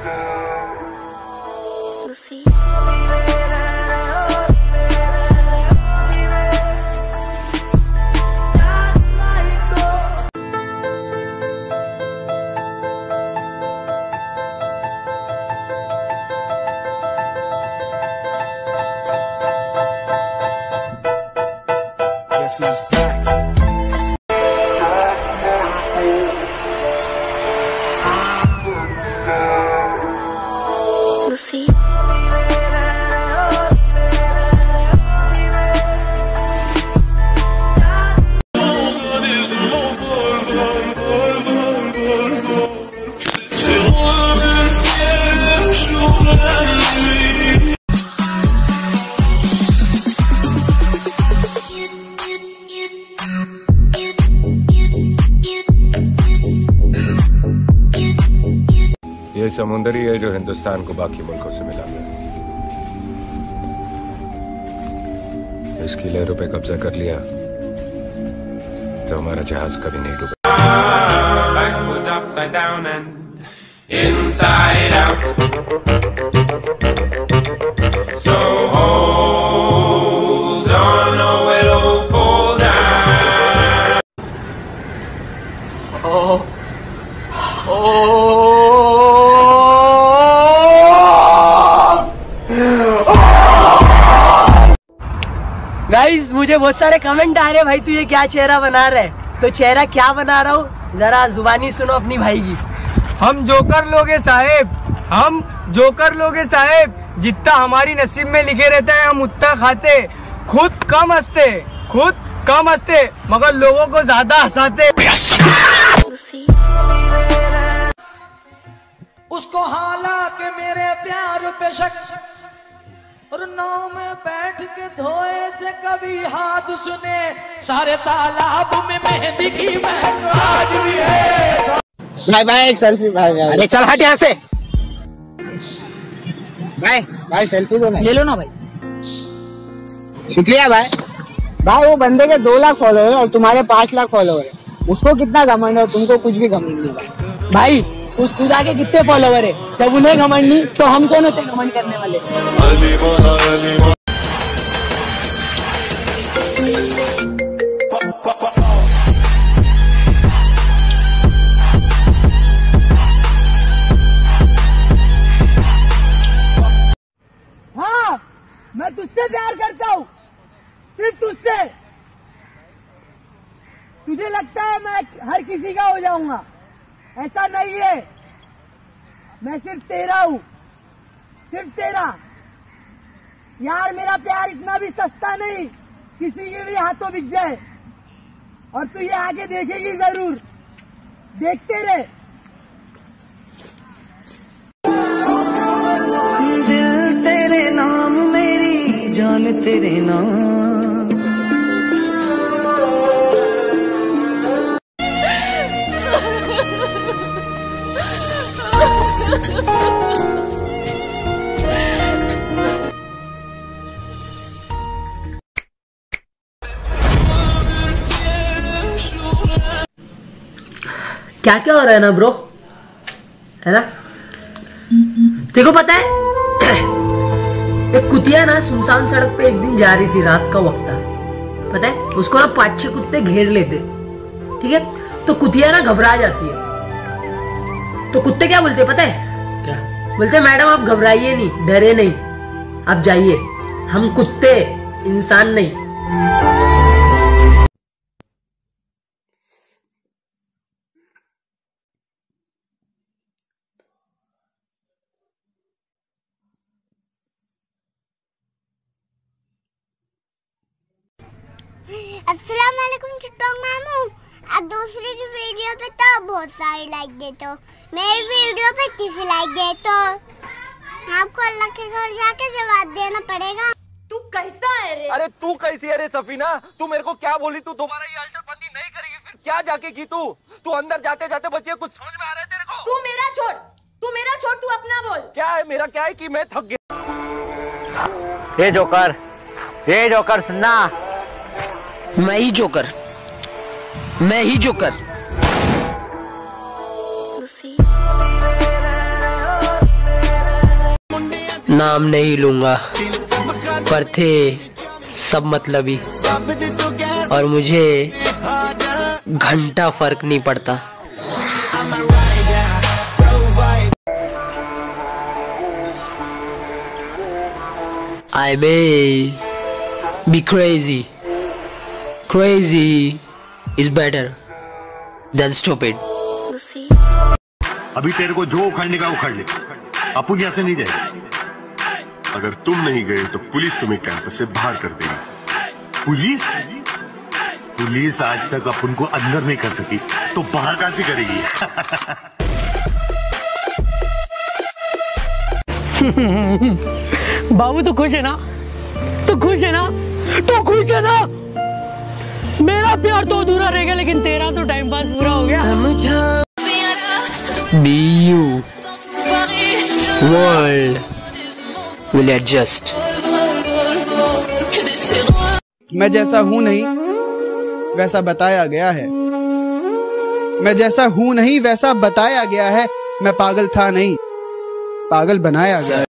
Lucy. Guess who's back? Lucy. ये समुंदर ही है जो हिंदुस्तान को बाकी मुल्कों से मिला है। इसकी लहरों पे कब्जा कर लिया तो हमारा जहाज कभी नहीं डूबेगा। Backwards, upside down and inside out. So hold on or it'll fall down. Guys मुझे बहुत सारे कमेंट आ रहे हैं, भाई तू ये क्या चेहरा बना रहा है? तो चेहरा क्या बना रहा हूँ, जरा जुबानी सुनो अपनी भाई की। हम जोकर लोग हैं साहेब, हम जोकर लोग हैं साहेब। जितना हमारी नसीब में लिखे रहता है हम उतना खाते। खुद कम हंसते मगर लोगों को ज्यादा हंसाते। Lucy. उसको हालांकि मेरे प्यार पे शक और नाव में बैठ के धोए थे कभी हाथ सुने सारे तालाब में मेहंदी की महक आज भी है। भाई एक सेल्फी भाई। अरे चल हट यहाँ से। भाई सेल्फी दो ना। ले लो ना भाई। शुक्रिया भाई। वो बंदे के 2 लाख फॉलोअर है और तुम्हारे 5 लाख फॉलोअर है। उसको कितना घमंड है, तुमको कुछ भी घमंड नहीं है भाई। उस खुदा के कितने फॉलोवर है, जब उन्हें घमंड नहीं तो हम कौन होते घमंड करने वाले। हाँ मैं तुझसे प्यार करता हूँ, सिर्फ तुझसे। तुझे लगता है मैं हर किसी का हो जाऊंगा, ऐसा नहीं है। मैं सिर्फ तेरा हूँ, सिर्फ तेरा। यार मेरा प्यार इतना भी सस्ता नहीं, किसी के भी हाथों बिक जाए। और तू ये आगे देखेगी जरूर, देखते रहे। दिल तेरे नाम मेरी जान तेरे नाम। क्या क्या हो रहा है ना ब्रो, है ना? देखो पता है एक कुतिया ना सुनसान सड़क पे एक दिन जा रही थी, रात का वक्त था। पता है उसको ना 5-6 कुत्ते घेर लेते, ठीक है? तो कुतिया ना घबरा जाती है। तो कुत्ते क्या बोलते पता है? क्या बोलते? मैडम आप घबराइए नहीं, डरे नहीं, आप जाइए, हम कुत्ते इंसान नहीं। अस्सलाम वालेकुम चिट्टोंग मामू। आप दूसरे की वीडियो पे तो बहुत सारे लाइक देते हो, मेरी वीडियो पे किसी लाइक देते हो? आपको अल्लाह के घर जाके जवाब देना पड़ेगा। तू कैसा है रे? अरे तू कैसी है रे सफीना? तू मेरे को क्या बोली? तू दोबारा ये अल्टरपंथी नहीं करेगी फिर क्या जाके की तू? तू अंदर जाते जाते बचिए कुछ समझ में आ रहा है तेरे को? तू मेरा छोड़, तू अपना बोल। क्या है मेरा? क्या है कि मैं थक गया। ये जोकर सुनना। मैं ही जोकर। Lucy. नाम नहीं लूंगा, पर थे सब मतलबी, और मुझे घंटा फर्क नहीं पड़ता। I may be crazy. Crazy is better than stupid. Lucy, अभी तेरे को जो उखाड़ने का उखाड़ ले, अपन यहाँ से नहीं जाएगा। अगर तुम नहीं गए तो पुलिस तुम्हें कैंपस से बाहर कर देगी। पुलिस? पुलिस आज तक अपन को अंदर नहीं कर सकी, तो बाहर कैसे करेगी? बाबू तो खुश है ना? तो खुश है ना? तो खुश है ना? मेरा प्यार तो अधूरा रहेगा, लेकिन तेरा तो टाइम पास पूरा हो गया। Be you. World will adjust. मैं जैसा हूँ नहीं वैसा बताया गया है। मैं जैसा हूँ नहीं वैसा बताया गया है। मैं पागल था नहीं, पागल बनाया गया।